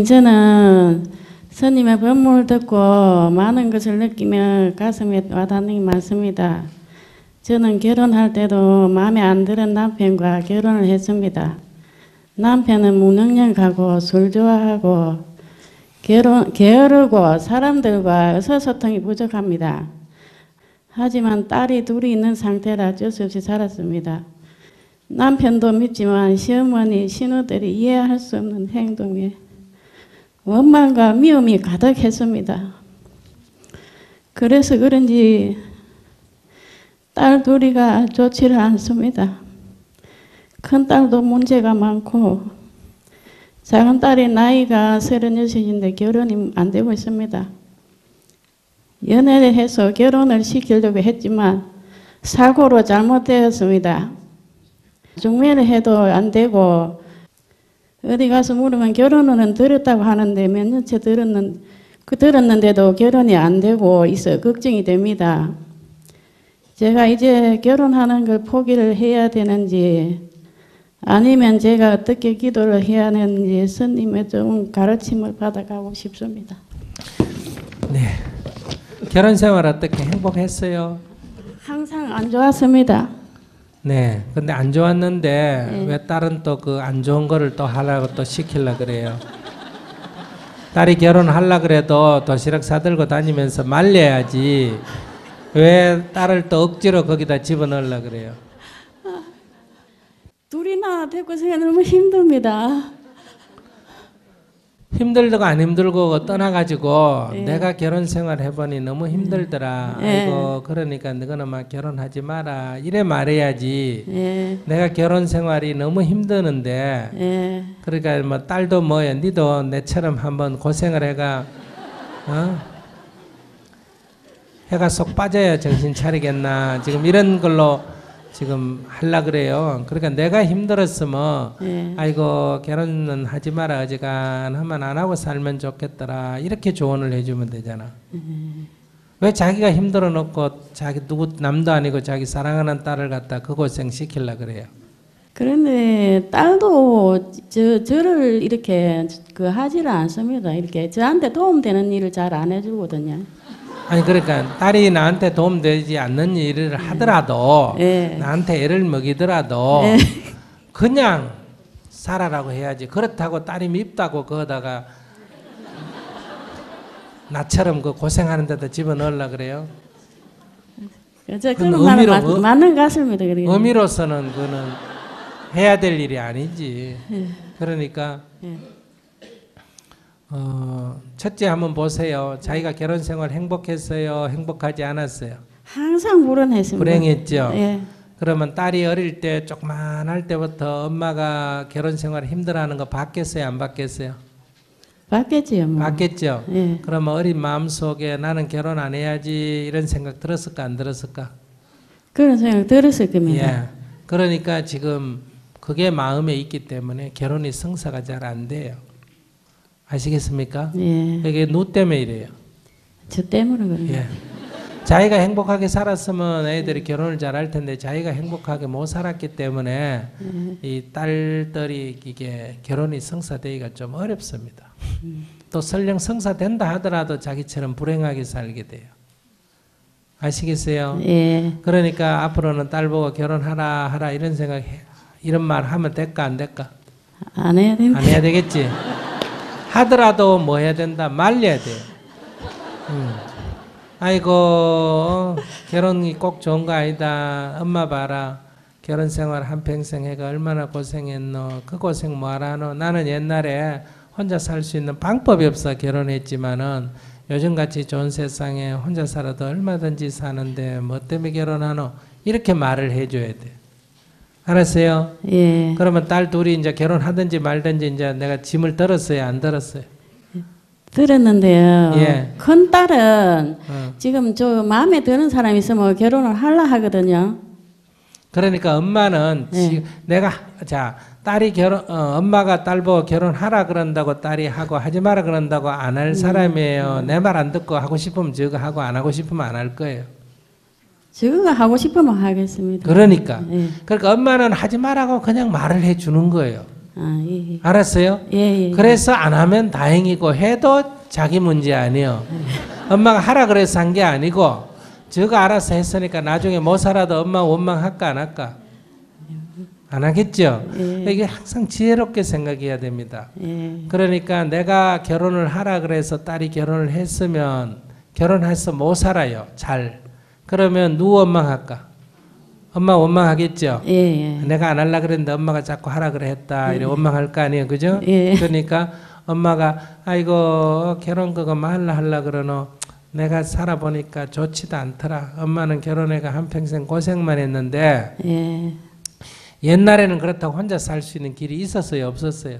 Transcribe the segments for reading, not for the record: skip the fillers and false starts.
스님, 저는 스님의 법문을 듣고 많은 것을 느끼며 가슴에 와닿는 게 많습니다. 저는 결혼할 때도 마음에 안 드는 남편과 결혼을 했습니다. 남편은 무능력하고 술 좋아하고 게으르고 사람들과 의사소통이 부족합니다. 하지만 딸이 둘이 있는 상태라 어쩔 수 없이 살았습니다. 남편도 밉지만 시어머니, 신우들이 이해할 수 없는 행동에 원망과 미움이 가득했습니다. 그래서 그런지 딸 둘이가 좋지를 않습니다. 큰 딸도 문제가 많고 작은 딸이 나이가 36인데 결혼이 안 되고 있습니다. 연애를 해서 결혼을 시키려고 했지만 사고로 잘못되었습니다. 중매를 해도 안 되고 어디 가서 물으면 결혼은 들었다고 하는데 몇 년째 들었는데도 결혼이 안 되고 있어 걱정이 됩니다. 제가 이제 결혼하는 걸 포기를 해야 되는지 아니면 제가 어떻게 기도를 해야 하는지 스님의 좀 가르침을 받아가고 싶습니다. 네. 결혼 생활 어떻게 행복했어요? 항상 안 좋았습니다. 네. 근데 안 좋았는데 네. 왜 딸은 또 그 안 좋은 거를 또 하려고 또 시키려 그래요? 딸이 결혼하려 그래도 도시락 사들고 다니면서 말려야지 왜 딸을 또 억지로 거기다 집어넣으려 그래요? 둘이나 데리고 생활 너무 힘듭니다. 힘들다고 안 힘들고 떠나가지고 네. 내가 결혼 생활 해보니 너무 힘들더라. 네. 아이고 그러니까 너는 막 결혼하지 마라. 이래 말해야지. 예, 내가 결혼 생활이 너무 힘드는데 예. 그러니까 뭐 딸도 뭐야 니도 내처럼 한번 고생을 해가 해가 쏙 빠져야 정신 차리겠나 지금 이런 걸로 지금 하려 그래요. 그러니까 내가 힘들었으면 예. 아이고 결혼은 하지 마라 어지간하면 안 하고 살면 좋겠더라 이렇게 조언을 해주면 되잖아. 왜 자기가 힘들어 놓고 자기 누구 남도 아니고 자기 사랑하는 딸을 갖다 그 고생 시키려 그래요. 그런데 딸도 저를 이렇게 하지를 않습니다. 이렇게 저한테 도움되는 일을 잘 안 해주거든요. 아니 그러니까 딸이 나한테 도움되지 않는 일을 하더라도 네. 나한테 애를 먹이더라도 네. 그냥 살아라고 해야지. 그렇다고 딸이 밉다고 거기다가 나처럼 그 고생하는 데다 집어넣으려 그래요. 그런 말은 맞는 것 같습니다. 의미로서는 그는 해야 될 일이 아니지. 네. 그러니까 네. 첫째 한번 보세요. 자기가 결혼 생활 행복했어요? 행복하지 않았어요? 항상 불안했습니다. 불행했죠. 예. 그러면 딸이 어릴 때 조그만할 때부터 엄마가 결혼 생활 힘들어하는 거 봤겠어요? 안 봤겠어요? 봤겠지요. 뭐. 봤겠죠. 예. 그러면 어린 마음 속에 나는 결혼 안 해야지 이런 생각 들었을까 안 들었을까? 그런 생각 들었을 겁니다. 예. 그러니까 지금 그게 마음에 있기 때문에 결혼이 성사가 잘 안 돼요. 아시겠습니까? 예. 이게 누 때문에 이래요. 저 때문에 그래요. 예. 자기가 행복하게 살았으면 애들이 결혼을 잘할 텐데 자기가 행복하게 못 살았기 때문에 이 딸들이 이게 결혼이 성사되기가 좀 어렵습니다. 또 설령 성사된다 하더라도 자기처럼 불행하게 살게 돼요. 아시겠어요? 예. 그러니까 앞으로는 딸 보고 결혼하라 하라 이런 생각 이런 말 하면 될까 안 될까? 안 해야 됩니다. 안 해야 되겠지. 하더라도 뭐 해야 된다? 말려야 돼요. 아이고 결혼이 꼭 좋은 거 아니다. 엄마 봐라. 결혼 생활 한평생 해가 얼마나 고생했노. 그 고생 뭐하라 하노. 나는 옛날에 혼자 살 수 있는 방법이 없어 결혼했지만은 요즘같이 좋은 세상에 혼자 살아도 얼마든지 사는데 뭐 때문에 결혼하노. 이렇게 말을 해줘야 돼. 알았어요? 예. 그러면 딸 둘이 이제 결혼하든지 말든지 이제 내가 짐을 들었어요? 안 들었어요? 들었는데요. 예. 큰 딸은 지금 저 마음에 드는 사람이 있으면 결혼을 하려 하거든요. 그러니까 엄마는 예. 내가 자 딸이 엄마가 딸 보고 결혼하라 그런다고 딸이 하고 하지 마라 그런다고 안 할 사람이에요. 내 말 안 듣고 하고 싶으면 저거 하고 안 하고 싶으면 안 할 거예요. 저거 하고 싶으면 하겠습니다. 그러니까 예. 그러니까 엄마는 하지 말라고 그냥 말을 해주는 거예요. 아, 예. 알았어요? 예, 예. 그래서 안 하면 다행이고 해도 자기 문제 아니에요. 엄마가 하라 그래서 한 게 아니고 저가 알아서 했으니까 나중에 못 살아도 엄마 원망할까 안 할까? 안 하겠죠? 예. 이게 항상 지혜롭게 생각해야 됩니다. 예. 그러니까 내가 결혼을 하라 그래서 딸이 결혼을 했으면 결혼해서 못 살아요. 잘. 그러면 누구 원망할까? 엄마 원망하겠죠? 예, 예. 내가 안 하려고 그랬는데 엄마가 자꾸 하라 그래 했다. 이래 원망할 거 아니에요. 그죠? 예. 그러니까 엄마가 아이고 결혼 그거 하려 그러노. 내가 살아보니까 좋지도 않더라. 엄마는 결혼해가 한평생 고생만 했는데 예. 옛날에는 그렇다고 혼자 살 수 있는 길이 있었어요? 없었어요?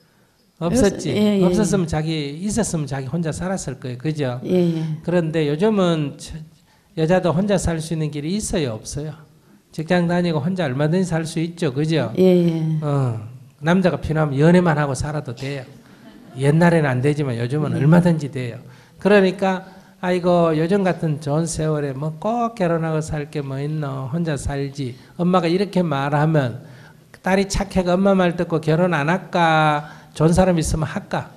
없었지. 예, 예. 없었으면 있었으면 자기 혼자 살았을 거예요. 그죠? 예, 예. 그런데 요즘은 여자도 혼자 살 수 있는 길이 있어요? 없어요? 직장 다니고 혼자 얼마든지 살 수 있죠. 그죠? 예, 예. 남자가 필요하면 연애만 하고 살아도 돼요. 옛날에는 안 되지만 요즘은 얼마든지 돼요. 그러니까 아이고 요즘 같은 좋은 세월에 뭐 꼭 결혼하고 살 게 뭐 있노. 혼자 살지. 엄마가 이렇게 말하면 딸이 착해가 엄마 말 듣고 결혼 안 할까? 좋은 사람 있으면 할까?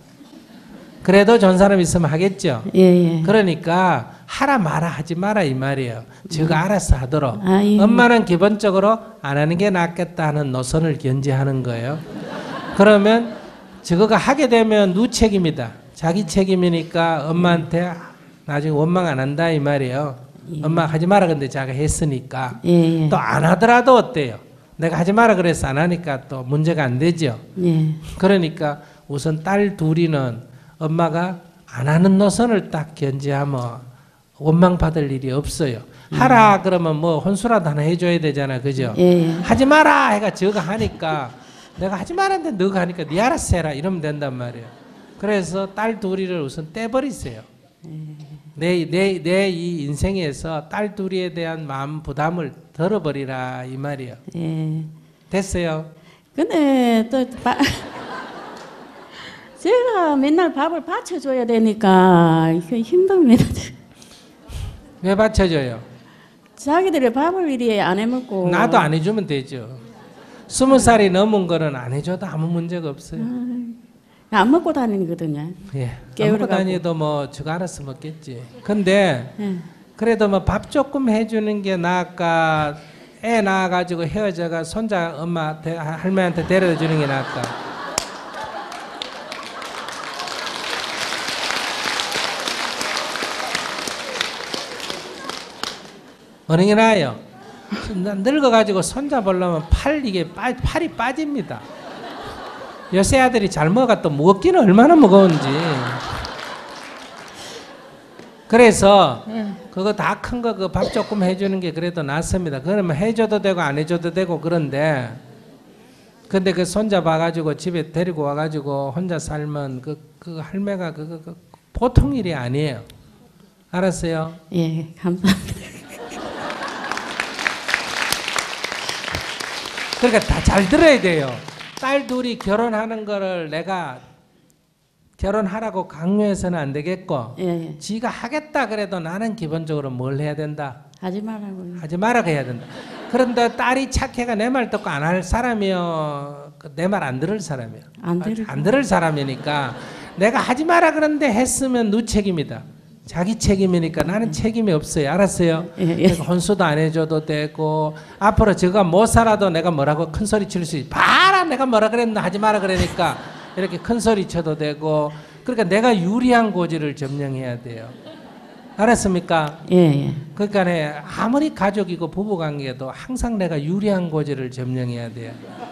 그래도 좋은 사람 있으면 하겠죠. 예, 예. 그러니까 하라 마라 하지 마라 이 말이에요. 저가 알아서 하도록. 아, 예. 엄마는 기본적으로 안 하는 게 낫겠다 하는 노선을 견지하는 거예요. 그러면 저거가 하게 되면 누 책임이다. 자기 책임이니까 엄마한테 나중에 원망 안 한다 이 말이에요. 예. 엄마 하지 마라 근데 자가 했으니까. 예, 예. 또 안 하더라도 어때요? 내가 하지 마라 그래서 안 하니까 또 문제가 안 되죠. 예. 그러니까 우선 딸 둘이는 엄마가 안 하는 노선을 딱 견지하면 원망받을 일이 없어요. 하라 그러면 뭐 혼수라도 하나 해줘야 되잖아. 그죠? 예, 예. 하지 마라 해가 저가 하니까 내가 하지 말았는데 너가 하니까 네 알아서 해라 이러면 된단 말이에요. 그래서 딸 둘이를 우선 떼버리세요. 내 이 인생에서 딸 둘이에 대한 마음 부담을 덜어버리라 이 말이에요. 예. 됐어요? 근데 또 제가 맨날 밥을 받쳐줘야 되니까 이게 힘듭니다. 왜 받쳐줘요? 자기들이 밥을 이리 안 해먹고 나도 안 해주면 되죠. 20살이 넘은 거는 안 해줘도 아무 문제가 없어요. 안 먹고 다니거든요. 예. 안 깨우러 먹고 가고. 다니도 뭐 저가 알아서 먹겠지. 근데 예. 그래도 뭐 밥 조금 해주는 게 나을까? 애 낳아가지고 헤어져가 손자 엄마 할머니한테 데려다 주는 게 나을까? 어느 게 나아요? 늙어가지고 손자 보려면 팔이 빠집니다. 요새 아들이 잘 먹어가 또 무겁기는 얼마나 무거운지. 그래서 그거 다 큰 거 그 밥 조금 해주는 게 그래도 낫습니다. 그러면 해줘도 되고 안 해줘도 되고 그런데 근데 그 손자 봐가지고 집에 데리고 와가지고 혼자 살면 그 할매가 그 보통 일이 아니에요. 알았어요? 예, 감사합니다. 그러니까 다 잘 들어야 돼요. 딸 둘이 결혼하는 거를 내가 결혼하라고 강요해서는 안 되겠고 예, 예. 지가 하겠다 그래도 나는 기본적으로 뭘 해야 된다? 하지 말라고요. 하지 말라고 해야 된다. 그런데 딸이 착해가 내 말 듣고 안 할 사람이요. 내 말 안 들을 사람이요. 안 들을 사람이니까 내가 하지 마라 그런데 했으면 누 책임이다. 자기 책임이니까 나는 책임이 없어요. 알았어요? 예, 예. 그러니까 혼수도 안 해줘도 되고 앞으로 저가 못 살아도 내가 뭐라고 큰 소리 칠 수 있어. 봐라 내가 뭐라 그랬나 하지 마라 그러니까 이렇게 큰 소리 쳐도 되고 그러니까 내가 유리한 고지를 점령해야 돼요. 알았습니까? 예, 예. 그러니까 아무리 가족이고 부부관계도 항상 내가 유리한 고지를 점령해야 돼요.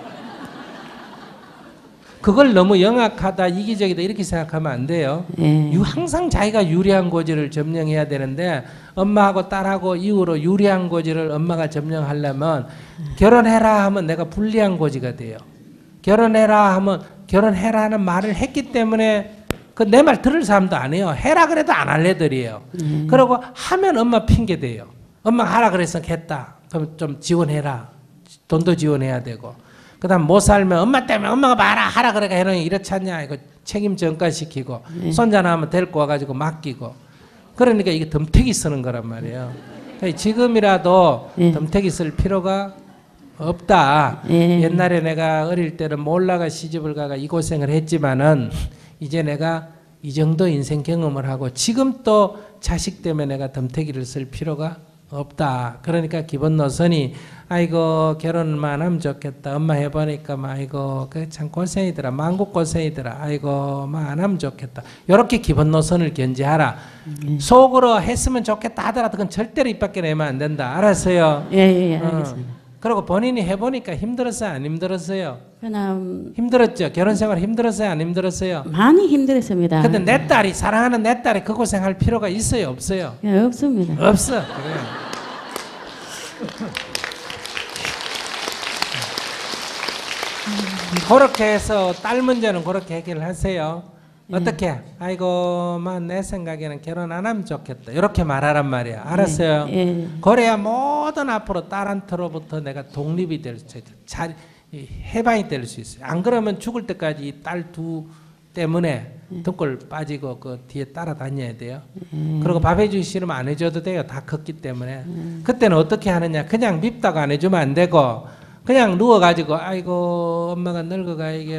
그걸 너무 영악하다 이기적이다 이렇게 생각하면 안 돼요. 예. 항상 자기가 유리한 고지를 점령해야 되는데 엄마하고 딸하고 이후로 유리한 고지를 엄마가 점령하려면 결혼해라 하면 내가 불리한 고지가 돼요. 결혼해라 하면 결혼해라는 말을 했기 때문에 그 내 말 들을 사람도 안 해요. 해라 그래도 안 할 애들이에요. 그러고 하면 엄마 핑계 대요. 엄마가 하라 그래서 했다. 그럼 좀 지원해라. 돈도 지원해야 되고. 그 다음 못 살면 엄마 때문에 엄마가 봐라 하라 그래가 해놓으니 이렇지 않냐 이거 책임 전가시키고 손자 나면 데리고 와가지고 맡기고 그러니까 이게 덤태기 쓰는 거란 말이에요. 그러니까 지금이라도 덤태기 쓸 필요가 없다. 예. 옛날에 내가 어릴 때는 몰라가 시집을 가가 이 고생을 했지만은 이제 내가 이 정도 인생 경험을 하고 지금 또 자식 때문에 내가 덤태기를 쓸 필요가 없다. 그러니까 기본 노선이 아이고 결혼만 하면 좋겠다. 엄마 해보니까 아이고 그 참 고생이더라. 만국 고생이더라. 아이고 안 하면 좋겠다. 이렇게 기본 노선을 견지하라. 속으로 했으면 좋겠다 하더라도 그건 절대로 입 밖에 내면 안 된다. 알았어요? 예, 알겠습니다. 그리고 본인이 해보니까 힘들었어요? 안 힘들었어요? 그냥 힘들었죠? 결혼 생활 힘들었어요? 안 힘들었어요? 많이 힘들었습니다. 근데 내 딸이 사랑하는 내 딸이 그 고생할 필요가 있어요? 없어요? 예, 없습니다. 없어. 그래. 그렇게 해서 딸 문제는 그렇게 해결을 하세요. 어떻게? 아이고, 내 생각에는 결혼 안 하면 좋겠다. 이렇게 말하란 말이야. 알았어요? 예. 그래야 모든 앞으로 딸한테로부터 내가 독립이 될 수 있어요. 해방이 될 수 있어요. 안 그러면 죽을 때까지 딸 두 때문에 등골 빠지고 그 뒤에 따라다녀야 돼요. 그리고 밥 해주기 싫으면 안 해줘도 돼요. 다 컸기 때문에. 그때는 어떻게 하느냐. 그냥 밉다고 안 해주면 안 되고 그냥 누워가지고 아이고 엄마가 늙어가 이게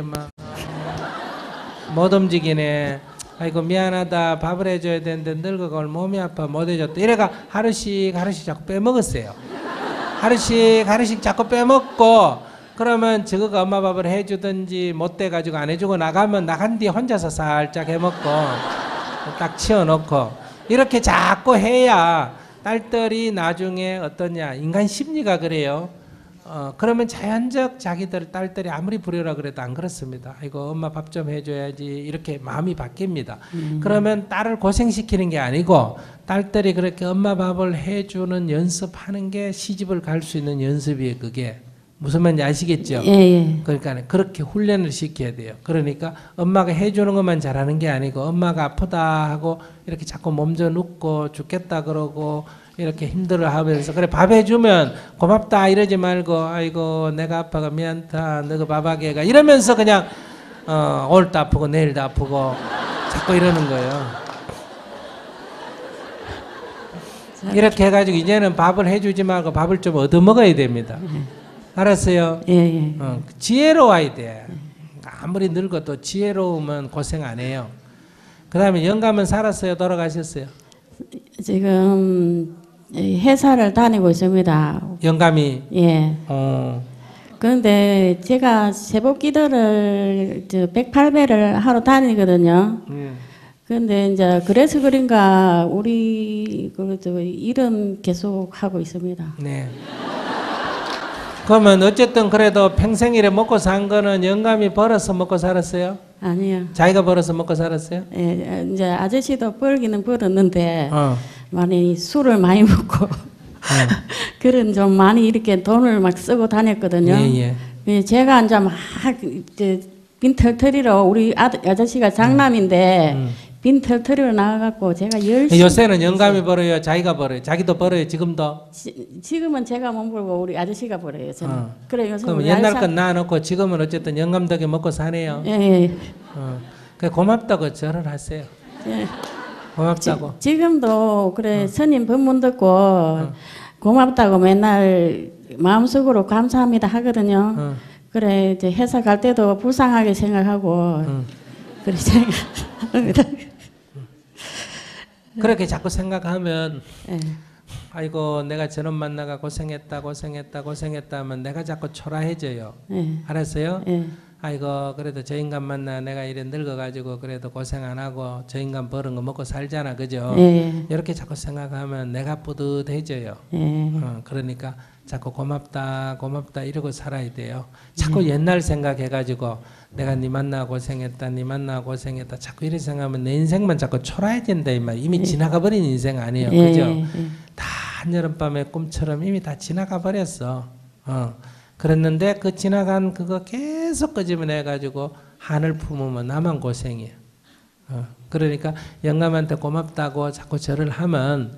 못 움직이네. 아이고 미안하다. 밥을 해줘야 되는데 늙어가 오늘 몸이 아파 못 해줬다. 이래가 하루씩 자꾸 빼먹었어요. 하루씩 자꾸 빼먹고 그러면 저거가 엄마 밥을 해주든지 못 돼가지고 안 해주고 나가면 나간 뒤에 혼자서 살짝 해먹고 딱 치워놓고 이렇게 자꾸 해야 딸들이 나중에 어떠냐. 인간 심리가 그래요. 그러면 자연적 자기들 딸들이 아무리 부려라 그래도 안 그렇습니다. 아이고 엄마 밥 좀 해줘야지 이렇게 마음이 바뀝니다. 그러면 딸을 고생시키는 게 아니고 딸들이 그렇게 엄마 밥을 해주는 연습하는 게 시집을 갈 수 있는 연습이에요. 그게 무슨 말인지 아시겠죠? 예. 그러니까 그렇게 훈련을 시켜야 돼요. 그러니까 엄마가 해주는 것만 잘하는 게 아니고 엄마가 아프다 하고 이렇게 자꾸 몸져 눕고 죽겠다 그러고 이렇게 힘들어 하면서 그래 밥 해주면 고맙다 이러지 말고 아이고 내가 아파가 미안다 너가 밥하게 해가 이러면서 그냥 오늘도 아프고 내일도 아프고 자꾸 이러는 거예요. 이렇게 해가지고 이제는 밥을 해주지 말고 밥을 좀 얻어먹어야 됩니다. 알았어요? 예. 지혜로워야 돼. 아무리 늙어도 지혜로우면 고생 안 해요. 그 다음에 영감은 살았어요? 돌아가셨어요? 지금 회사를 다니고 있습니다. 영감이? 예. 그런데 제가 새벽 기도를 108배를 하러 다니거든요. 그런데 이제 그래서 그런가 우리 일은 계속 하고 있습니다. 네. 그러면 어쨌든 그래도 평생 일에 먹고 산 거는 영감이 벌어서 먹고 살았어요? 아니요. 자기가 벌어서 먹고 살았어요? 예, 이제 아저씨도 벌기는 벌었는데 많이 술을 많이 먹고 그런 좀 많이 이렇게 돈을 막 쓰고 다녔거든요. 예. 제가 이제 막 빈털터리로 우리 아저씨가 장남인데 빈털터리로 나가갖고 제가 열심히 요새는 영감이 벌어요? 자기가 벌어요? 자기도 벌어요? 지금도? 지금은 제가 못 벌고 우리 아저씨가 벌어요. 저는. 그래 요새 그럼 옛날 건 놔놓고 지금은 어쨌든 영감 덕에 먹고 사네요. 예. 그래 고맙다고 절을 하세요. 예. 고맙다고. 지금도 그래 스님 법문 듣고 고맙다고 맨날 마음속으로 감사합니다 하거든요. 그래 이제 회사 갈 때도 불쌍하게 생각하고 그래 생각합니다. 그렇게 자꾸 생각하면 예. 아이고 내가 저놈 만나가 고생했다 하면 내가 자꾸 초라해져요. 예. 알았어요? 예. 아이고 그래도 저 인간 만나 내가 이래 늙어가지고 그래도 고생 안 하고 저 인간 버는 거 먹고 살잖아. 그죠? 예. 이렇게 자꾸 생각하면 내가 뿌듯해져요. 예. 그러니까 자꾸 고맙다 이러고 살아야 돼요. 자꾸 옛날 생각해가지고 내가 네 만나 고생했다 자꾸 이렇게 생각하면 내 인생만 자꾸 초라해진다 이 말. 이미 지나가 버린 인생 아니에요. 그죠? 다 한여름밤의 꿈처럼 이미 다 지나가 버렸어. 그랬는데 그 지나간 그거 계속 끄집어내가지고 한을 품으면 나만 고생이야. 그러니까 영감한테 고맙다고 자꾸 절을 하면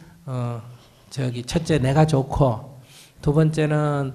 첫째 내가 좋고 두 번째는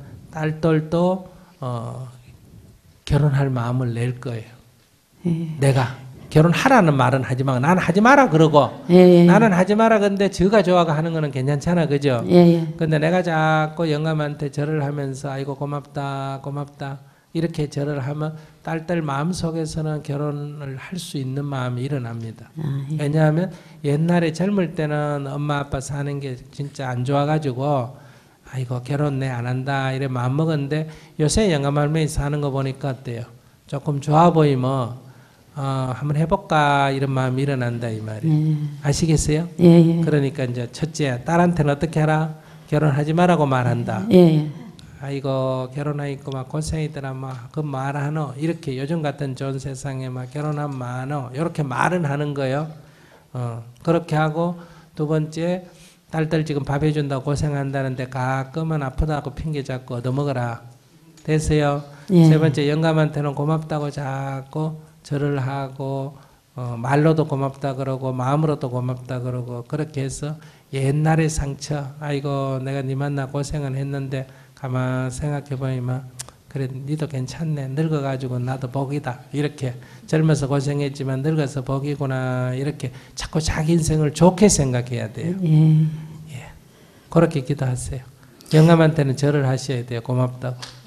딸들도 결혼할 마음을 낼 거예요. 내가 결혼하라는 말은 하지 마. 나는 하지 마라 그러고 예, 예. 나는 하지 마라 근데 저가 좋아가 하는 거는 괜찮잖아 그죠? 예, 예. 근데 내가 자꾸 영감한테 절을 하면서 아이고 고맙다 고맙다 이렇게 절을 하면 딸들 마음속에서는 결혼을 할 수 있는 마음이 일어납니다. 아, 예. 왜냐하면 옛날에 젊을 때는 엄마 아빠 사는 게 진짜 안 좋아가지고 아이고 결혼 내 안 한다 이래 마음 먹었는데 요새 영감할머니 사는 거 보니까 어때요? 조금 좋아 보이면 한번 해볼까 이런 마음이 일어난다 이 말이에요. 예. 아시겠어요? 예, 예. 그러니까 이제 첫째 딸한테는 어떻게 하라? 결혼하지 말라고 말한다. 예, 예. 아이고 결혼하니까 막 고생이더라 막 그 말하노 이렇게 요즘 같은 좋은 세상에 막 결혼하면 많어 이렇게 말은 하는 거예요. 그렇게 하고 두 번째 딸들 지금 밥 해준다고 고생한다는데 가끔은 아프다고 핑계 잡고 얻어먹어라. 됐어요? 예. 세 번째 영감한테는 고맙다고 자꾸 절을 하고 말로도 고맙다 그러고 마음으로도 고맙다 그러고 그렇게 해서 옛날의 상처 아이고 내가 네 만나 고생은 했는데 가만 생각해보니까 그래 니도 괜찮네 늙어가지고 나도 복이다 이렇게 젊어서 고생했지만 늙어서 복이구나 이렇게 자꾸 자기 인생을 좋게 생각해야 돼요. 예. 예. 그렇게 기도하세요. 영감한테는 절을 하셔야 돼요. 고맙다고.